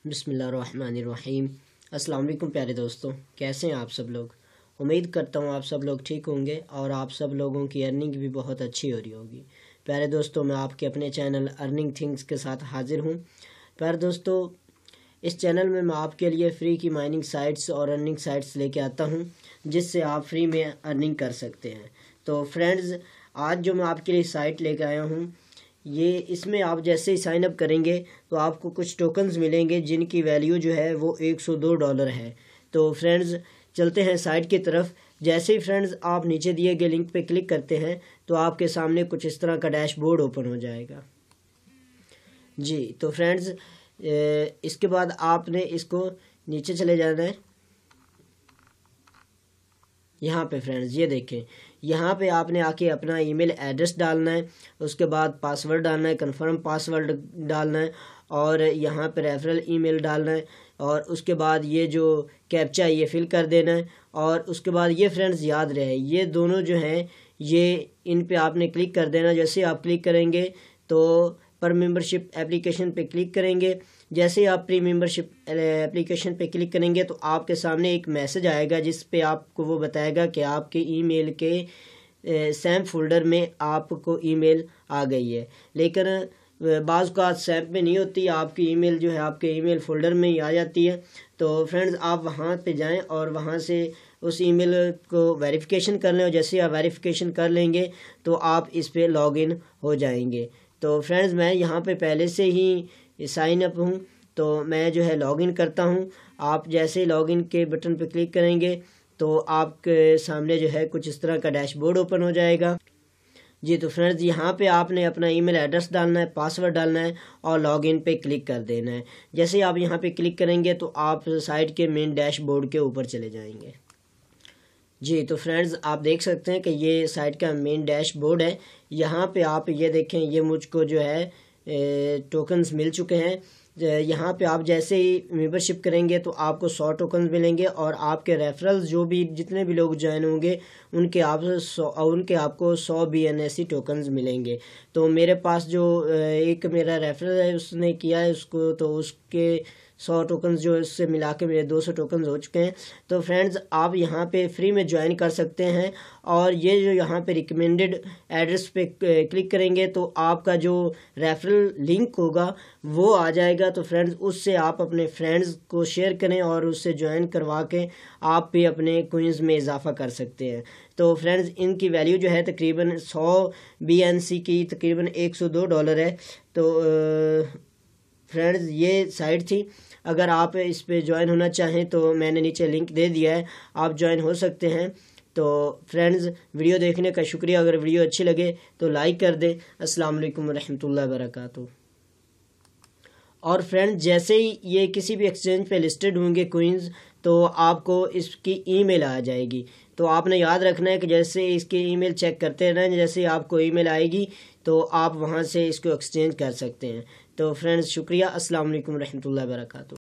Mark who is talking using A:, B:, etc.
A: बिस्मिल्लाहिर्रहमानिर्रहीम। अस्सलाम वालेकुम प्यारे दोस्तों, कैसे हैं आप सब लोग। उम्मीद करता हूँ आप सब लोग ठीक होंगे और आप सब लोगों की अर्निंग भी बहुत अच्छी हो रही होगी। प्यारे दोस्तों, मैं आपके अपने चैनल अर्निंग थिंग्स के साथ हाजिर हूँ। प्यारे दोस्तों, इस चैनल में मैं आपके लिए फ्री की माइनिंग साइट्स और अर्निंग साइट्स लेके आता हूँ जिससे आप फ्री में अर्निंग कर सकते हैं। तो फ्रेंड्स, आज जो मैं आपके लिए साइट लेके आया हूँ, ये इसमें आप जैसे ही साइन अप करेंगे तो आपको कुछ टोकन्स मिलेंगे जिनकी वैल्यू जो है वो $102 है। तो फ्रेंड्स, चलते हैं साइट की तरफ। जैसे ही फ्रेंड्स आप नीचे दिए गए लिंक पे क्लिक करते हैं तो आपके सामने कुछ इस तरह का डैशबोर्ड ओपन हो जाएगा जी। तो फ्रेंड्स, इसके बाद आपने इसको नीचे चले जाना है। यहाँ पे फ्रेंड्स ये देखें, यहाँ पे आपने आके अपना ईमेल एड्रेस डालना है, उसके बाद पासवर्ड डालना है, कंफर्म पासवर्ड डालना है और यहाँ पे रेफरल ईमेल डालना है और उसके बाद ये जो कैप्चा है ये फिल कर देना है। और उसके बाद ये फ्रेंड्स याद रहे, ये दोनों जो हैं ये इन पे आपने क्लिक कर देना। जैसे आप क्लिक करेंगे तो पर मेंबरशिप एप्लीकेशन पे क्लिक करेंगे। जैसे आप प्री मेंबरशिप एप्लीकेशन पे क्लिक करेंगे तो आपके सामने एक मैसेज आएगा जिस पे आपको वो बताएगा कि आपके ईमेल के सैम्प फोल्डर में आपको ईमेल आ गई है। लेकिन बाज़ का सैम्प में नहीं होती, आपकी ईमेल जो है आपके ईमेल फोल्डर में ही आ जाती है। तो फ्रेंड्स, आप वहाँ पे जाएं और वहाँ से उस ईमेल को वेरिफिकेशन कर लें और जैसे आप वेरिफिकेशन कर लेंगे तो आप इस पे लॉगिन हो जाएंगे। तो फ्रेंड्स, मैं यहाँ पे पहले से ही साइन अप हूँ तो मैं जो है लॉगिन करता हूँ। आप जैसे ही लॉगिन के बटन पे क्लिक करेंगे तो आपके सामने जो है कुछ इस तरह का डैशबोर्ड ओपन हो जाएगा जी। तो फ्रेंड्स, यहाँ पे आपने अपना ईमेल एड्रेस डालना है, पासवर्ड डालना है और लॉगिन पे क्लिक कर देना है। जैसे ही आप यहाँ पे क्लिक करेंगे तो आप साइट के मेन डैशबोर्ड के ऊपर चले जाएंगे जी। तो फ्रेंड्स, आप देख सकते हैं कि ये साइट का मेन डैशबोर्ड है। यहाँ पे आप ये देखें, ये मुझको जो है टोकन्स मिल चुके हैं। यहाँ पे आप जैसे ही मेंबरशिप करेंगे तो आपको 100 टोकन्स मिलेंगे और आपके रेफरल्स जो भी जितने भी लोग ज्वाइन होंगे उनके आपको 100 BNSE टोकन्स मिलेंगे। तो मेरे पास जो एक मेरा रेफरल है उसने किया है उसको, तो उसके 100 टोकन्स जो इससे मिला के मेरे 200 टोकन्स हो चुके हैं। तो फ्रेंड्स, आप यहाँ पे फ्री में ज्वाइन कर सकते हैं और ये जो यहाँ पे रिकमेंडेड एड्रेस पे क्लिक करेंगे तो आपका जो रेफरल लिंक होगा वो आ जाएगा। तो फ्रेंड्स, उससे आप अपने फ्रेंड्स को शेयर करें और उससे ज्वाइन करवा के आप भी अपने कोइंस में इजाफा कर सकते हैं। तो फ्रेंड्स, इनकी वैल्यू जो है तकरीबन 100 BNC की तकरीबन $102 है। तो फ्रेंड्स, ये साइट थी। अगर आप इस पे ज्वाइन होना चाहें तो मैंने नीचे लिंक दे दिया है, आप ज्वाइन हो सकते हैं। तो फ्रेंड्स, वीडियो देखने का शुक्रिया। अगर वीडियो अच्छी लगे तो लाइक कर दें। अस्सलाम वालेकुम रहमतुल्लाहि व बरकातुहू। और फ्रेंड्स, जैसे ही ये किसी भी एक्सचेंज पे लिस्टेड होंगे कोइंस तो आपको इसकी ईमेल आ जाएगी। तो आपने याद रखना है कि जैसे इसकी ईमेल चेक करते रहें, जैसे आपको ईमेल आएगी तो आप वहाँ से इसको एक्सचेंज कर सकते हैं। तो फ्रेंड्स, शुक्रिया। अस्सलाम वालेकुम रहमतुल्लाहि व बरकातुहू।